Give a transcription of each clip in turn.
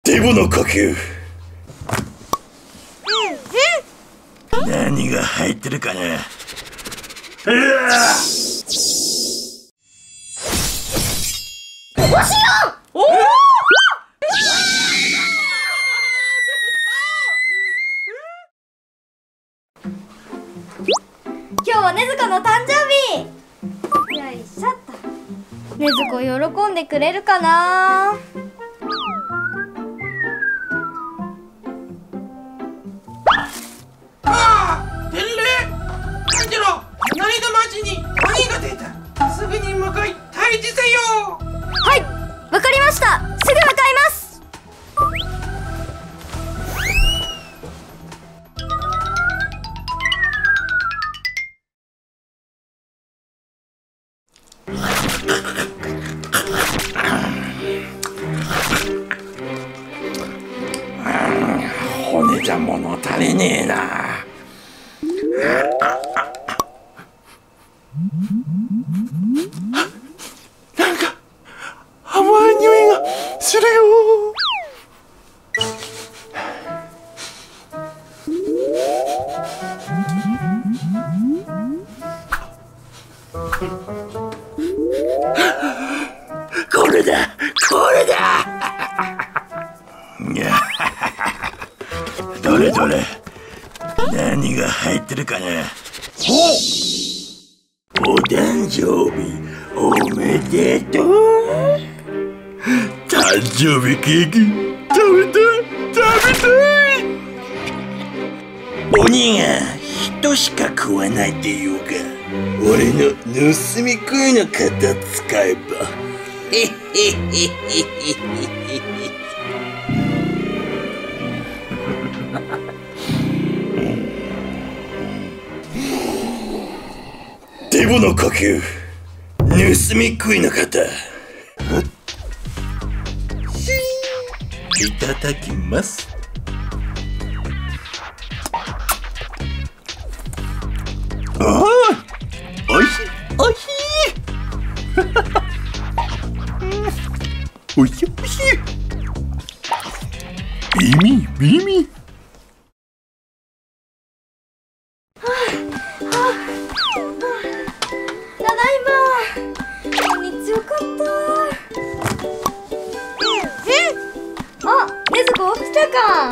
デブの呼吸。何が入ってるかな。 おしよう。今日はねずこの誕生日。よいしょっと。ねずこ喜んでくれるかな。 てるれ、なんじゃろ、隣の町に鬼が出た。すぐに向かい退治せよ。 はい、わかりました。すぐ向かいます。 骨じゃ物足りねえな。なんか甘い匂いがするよ。これだ、これだ。どれどれ、何が入ってるかな。お誕生日おめでとう。誕生日ケーキ食べたい。鬼が人しか食わないっていうか、俺の盗み食いの型使えば。へへへへへ。デブの呼吸、盗み食いの方。いただきます。ああ、おいしい、おいしい。おいしい、おいしい。ビミ。 ただいま。鬼強かった。あ、ねずこ起きたか。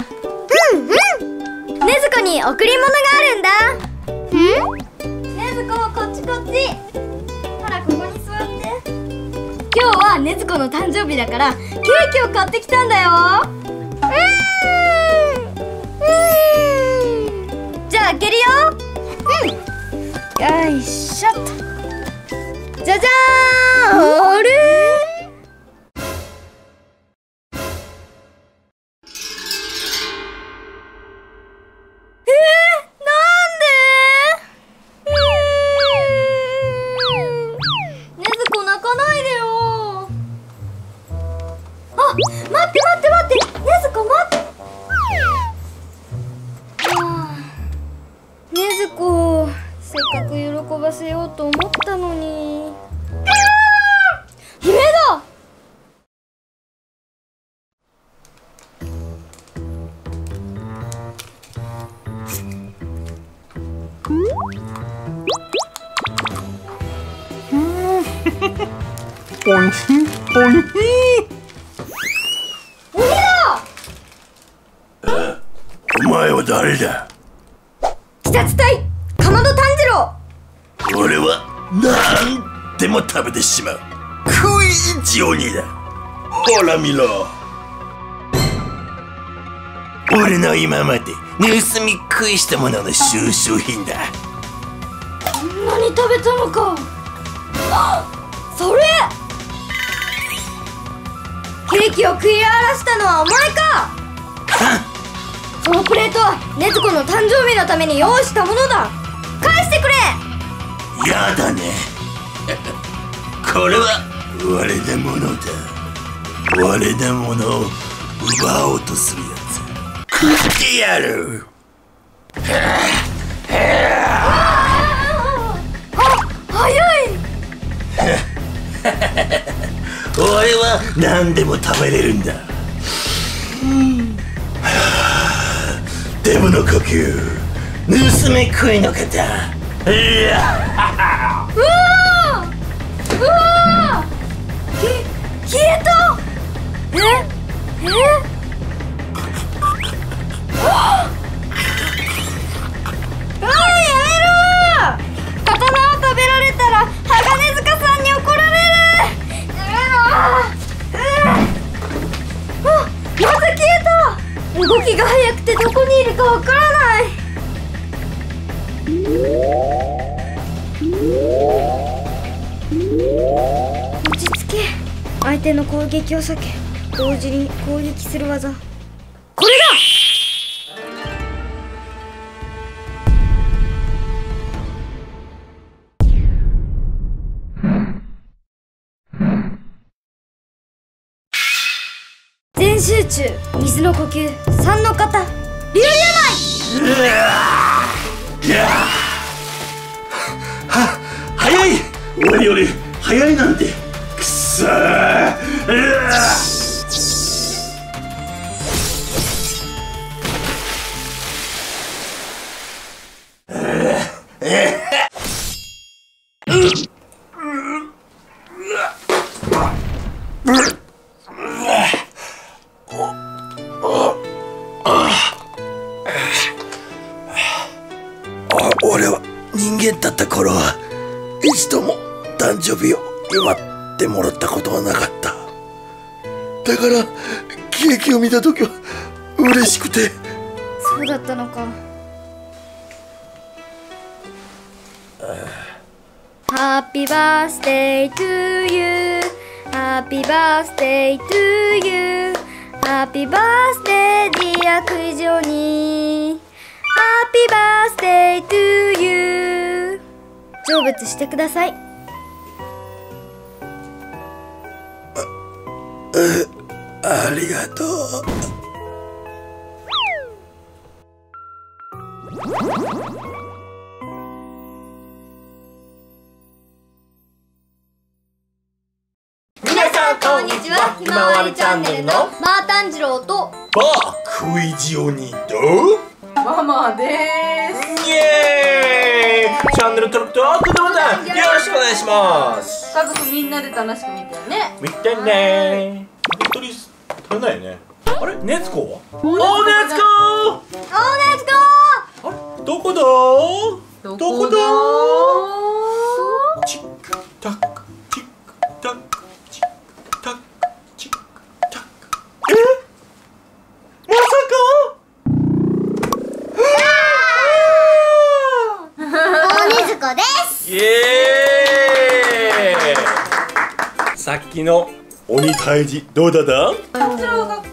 ねずこに贈り物があるんだ。ねずこ、こっちこっち。ほら、ここに座って。今日はねずこの誕生日だからケーキを買ってきたんだよ。じゃあ開けるよ。よいしょっと。じゃじゃーん。あれ？なんで？ねずこ泣かないでよ。あ、待って。ねずこ待って。ねずこ、せっかく喜ばせようと思ったのに。悲鳴だ。 おいしい。 鬼だ。 お前は誰だ。 鬼殺隊かまど炭治郎。 俺は何でも食べてしまう食い一鬼だ。ほら見ろ。俺の今まで盗み食いしたものの収集品だ。 こんなに食べたのか。それケーキを食い荒らしたのはお前か。そのプレートはねずこの誕生日のために用意したものだ。返してくれ。 やだね。これは我のものだ。我のものを奪おうとするやつ食ってやる。 早い。 俺は何でも食べれるんだ。 デブの呼吸盗み食いの方。いやうわー、うわー、消えた。やめろー。刀を食べられたら鋼塚さんに怒られる。また消えた。動きが速くてどこにいるかわからない。落ち着け。相手の攻撃を避け同時に攻撃する技、これだ。全集中、水の呼吸、3の型、竜竜舞。 いや早い。俺より早いなんて。くそー。俺は人間だった頃は一度も誕生日を祝ってもらったことはなかった。だからケーキを見た時は嬉しくて。 そうだったのか。Happy birthday to you, Happy birthday to you, Happy birthday dear クイジョニー、Happy birthday to you。 成仏してください。 ありがとう。 皆さんこんにちは。ひまわりチャンネルのマー炭治郎とバークイジオニとママでーす。 イエーイ。チャンネル登録とグッドボタンよろしくお願いします。 家族みんなで楽しく見てるね。 見てねー。一人足りないよね。あれ、ネツコは？おー、ネツコー。あれ、どこだ？どこだ？チックタックチックタックチックタックチックタック。まさか？ 大根塚です。 イエーイ。さっきの鬼退治どうだだ？ 炭治郎かっこいい。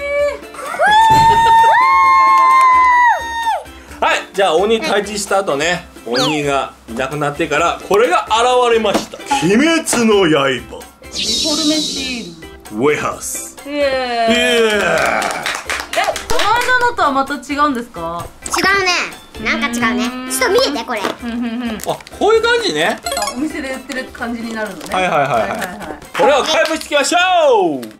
はい、じゃあ鬼退治した後ね、鬼がいなくなってからこれが現れました。鬼滅の刃デフォルメシール。 ウェハース。 イエーイ。この間のとはまた違うんですか？ 違うね。なんか違うね。ちょっと見えてこれ。 あ、こういう感じね。 お店で売ってる感じになるのね。 はいはいはいはい。これを開封していきましょう。 ひまわりオリジナルグッ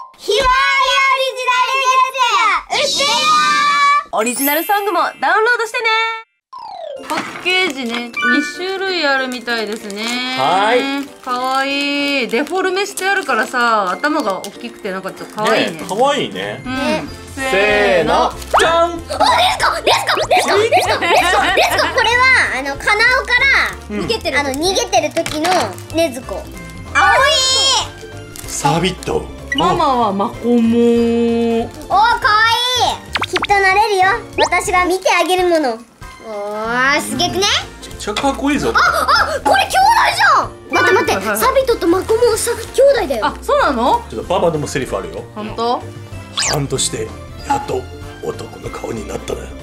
ズ売ってよオリジナルソングもダウンロードしてね。パッケージね、2種類あるみたいですね。 はい。 かわいい。デフォルメしてあるからさ、頭が大きくてなんかちょっとかわいいね。 かわいいね。 うん。 せーの、じゃん。 レスコこれはカナオから逃げてる時の禰豆子。青い。 サビット。 ママはマコモ。 おー、かわいい。きっとなれるよ。私が見てあげるもの。おー、すげくね。 めっちゃかっこいいぞ。 あ、これ兄弟じゃん。待って、サビトとマコモさ兄弟だよ。 あ、そうなの？ ちょっとパパでもセリフあるよ。 本当？ 半年でやっと男の顔になったな。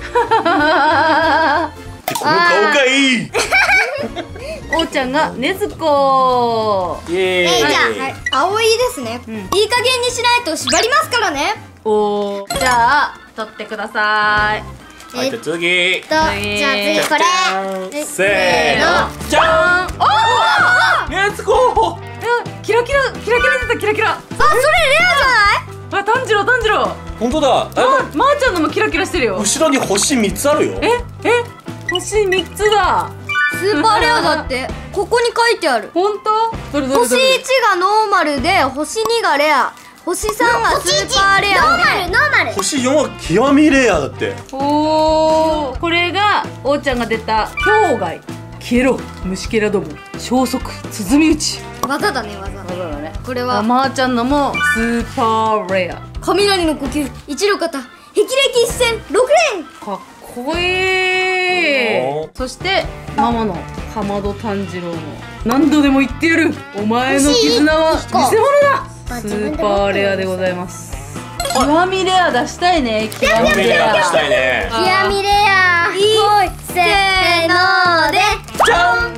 この顔がいい。 おうちゃんが禰豆子。 イエーイ。 じゃあ、葵ですね。いい加減にしないと縛りますからね。 おー、じゃあ取ってください。 はい、じゃあ次。 じゃあ次これ。 せーの、じゃーん。 おー、 禰豆子。 キラキラ出た、キラキラ。 あ、それレアじゃない？ あ、炭治郎本当だ。 まーちゃんのもキラキラしてるよ。 後ろに星3つあるよ。 星3つだ。 スーパーレアだってここに書いてある。 ほんと？どれどれ星どれ？ 1がノーマルで星2がレア、星3がスーパーレアでノーマル。 星4は極みレアだって。 おー、これがおーちゃんが出た氷貝消えろ虫けらども消息鼓打ち。 技だね、技。 そうだね。 これはまーちゃんのもスーパーレア。 雷の呼吸、一の型、霹靂一閃、6連。 かっこいい。 おー。 そしてママのかまど炭治郎の何度でも言ってやる、お前の絆は偽物だ。スーパーレアでございます。極みレア出したいね。極みレアしたいね。 極みレア。いい。せーので。 じゃん。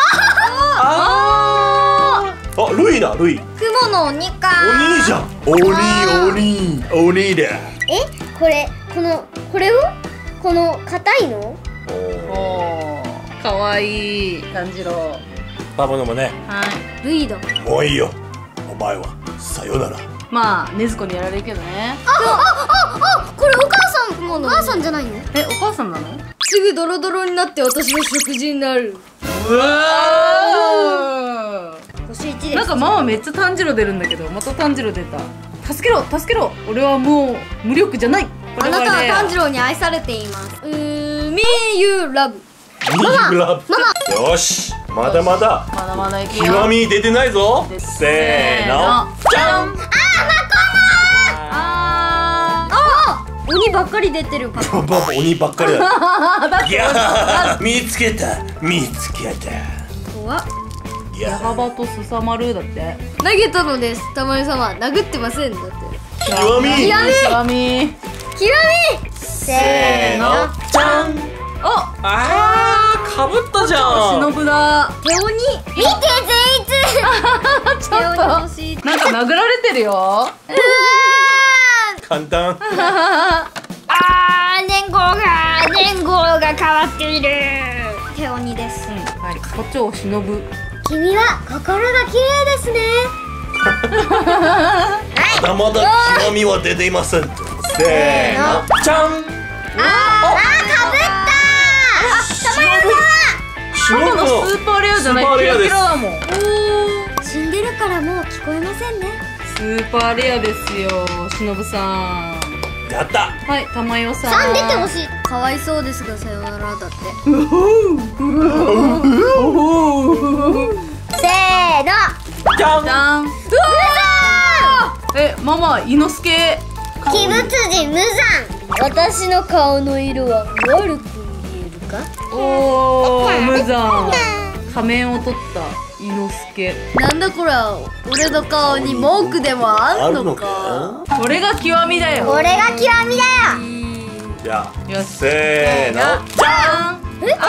あ、ルイだ、ルイ。 雲の鬼か。 鬼じゃん。鬼だ。 これをこの硬いの。 おー、かわいい炭治郎。 パパのもね。 はい。 ルイだ。 もういいよ。お前はさよなら。 まあ禰豆子にやられるけどね。 これお母さん、お母さんじゃないの？ え、お母さんなの？ すぐドロドロになって私の食事になる。 うわ星1です。 なんかママめっちゃ炭治郎出るんだけど、また炭治郎出た。助けろ助けろ、俺はもう無力じゃない。 あなたは炭治郎に愛されています。Me you love。 よし、まだまだまだまだいくよ。 極み出てないぞ。せーの、じゃん。 鬼ばっかり出てるパパ。 パパ鬼ばっかりだ。いやー、見つけた。 怖っ。 いや矢幅とすさまるだって。 投げたのです。たまり様殴ってませんだって。 極み。 極み。 せーの。 じゃん。 あ、 かぶったじゃ忍だ。 手鬼。見て善逸。 ちょっとなんか殴られてるよ。 簡単。 年号が変わっている。手鬼です。 はい、胡蝶忍。 君は心が綺麗ですね。 まだまだ極みは出ていません。せーの、じゃん。 かぶった忍ママのスーパーレアじゃない、キラキラだもん。 死んでるからもう聞こえませんね。 スーパーレアですよ、忍さん。 やった。 はい、玉代さん。 3出てほしい。かわいそうですがさよならだって。せーの。 じゃん。 じゃん。え、ママ、伊之助。 鬼物人無惨。私の顔の色は悪く見えるか。 おー、無惨。仮面を取った伊之助。 なんだこれは。俺の顔に文句でもあんのか。 これが極みだよ。 これが極みだよ。 じゃあ、 よし、 せーの、 じゃん。か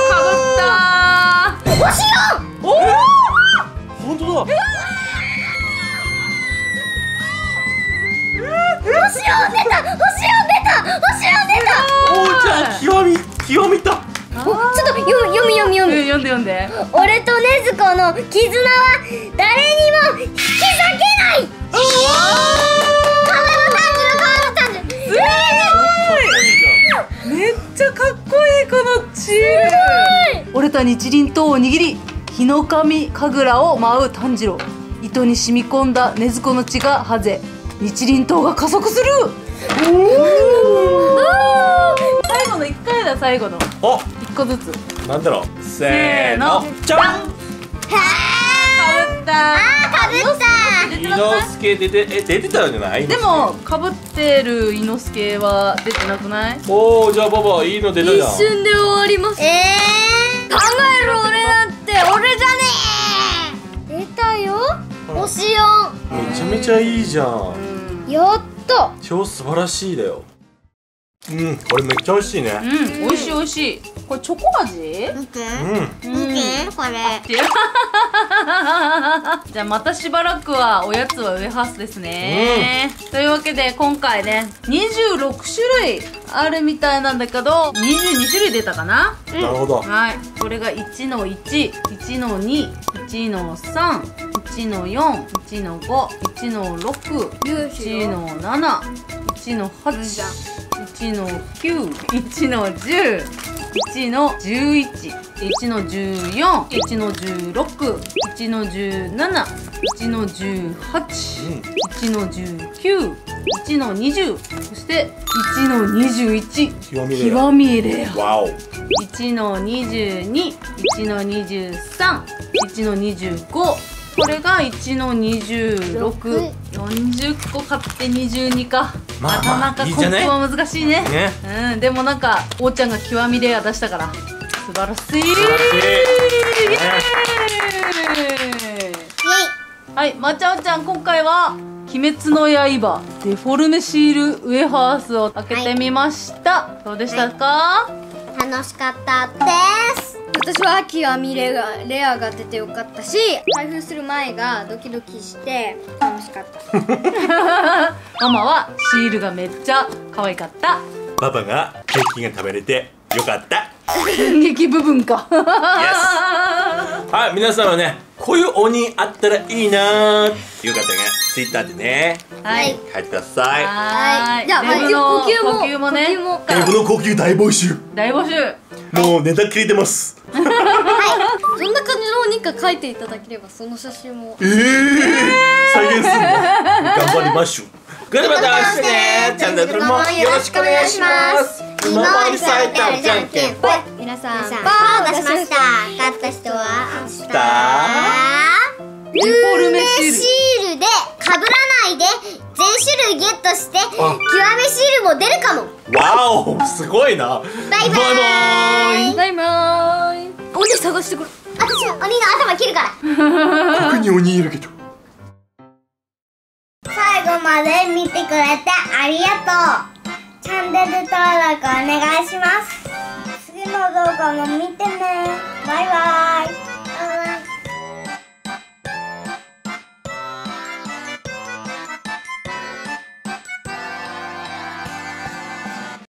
ぶったー。 星4。 本当だ。 星4出た。 おーちゃん、極みだ。 ちょっと読読んで。 俺と禰豆子の絆は誰にも引き裂けない。 めっちゃかっこいいこのチール。折れた日輪刀を握り、日の神神楽を舞う炭治郎。糸に染み込んだ禰豆子の血がはぜ、日輪刀が加速する。最後の1回だ、最後のあ、 1個ずつ。 なんだろう。せーの、じゃん。 かぶった伊之助出てたんじゃない？ でもかぶってる伊之助は出てなくない？ おー、じゃあパパいいの出たじゃん。 一瞬で終わります。考える俺なんて俺じゃねえ。出たよ。星4。 めちゃめちゃいいじゃん。 やっと。 超素晴らしいだよ。これめっちゃ美味しいね。 美味しい美味しい。これチョコ味？ 見てこれ。 じゃあまたしばらくはおやつはウエハースですね。というわけで今回ね、26種類あるみたいなんだけど、22種類出たかな。 なるほど。 はい、これが1の1、1の2、1の3、 1の4、1の5、1の6、1の7、1の8、1の9、1の10、1の11、1の14、1の16、1の17、1の18、1の19、1の20、そして1の21、極みレア。 わお。 1の22、1の23、1の25、これが1の26、40個買って22か。 まあまあなかなかいいじゃないコンプは難しいね。 ね。 うん、でもなんかおーちゃんが極みレア出したから素晴らしい。イエーイ。はい、まちゃおちゃん、今回は鬼滅の刃デフォルメシールウェハースを開けてみました。どうでしたか？ 楽しかったです。私は極みレアが出てよかったし、開封する前がドキドキして楽しかった。 ママはシールがめっちゃ可愛かった。 パパがケーキが食べれてよかった。 演劇部分か。 はい、皆さんはね、こういう鬼あったらいいなーっていう方がツイッターでね、 はい書いてください。 はい。 じゃあデブの呼吸も呼吸もね、 デブの呼吸大募集。 大募集。 もうネタ切れてます。 どんな感じの鬼か書いていただければその写真も。 再現するの頑張りましょう。それではまた明日ね。チャンネルもよろしくお願いします。今までされたじゃんけんぽい。 皆さんパーを出しました。勝った人はスタデフォルメシール。 シールで被らないで全種類ゲットして極めシールも出るかも。 ー。わお、すごいな。 バイバイ。 バイバーイ。鬼探してくる。 私鬼の頭切るから。 ここに鬼いるけど。 最後まで見てくれてありがとう。チャンネル登録お願いします。次の動画も見てね。バイバイ。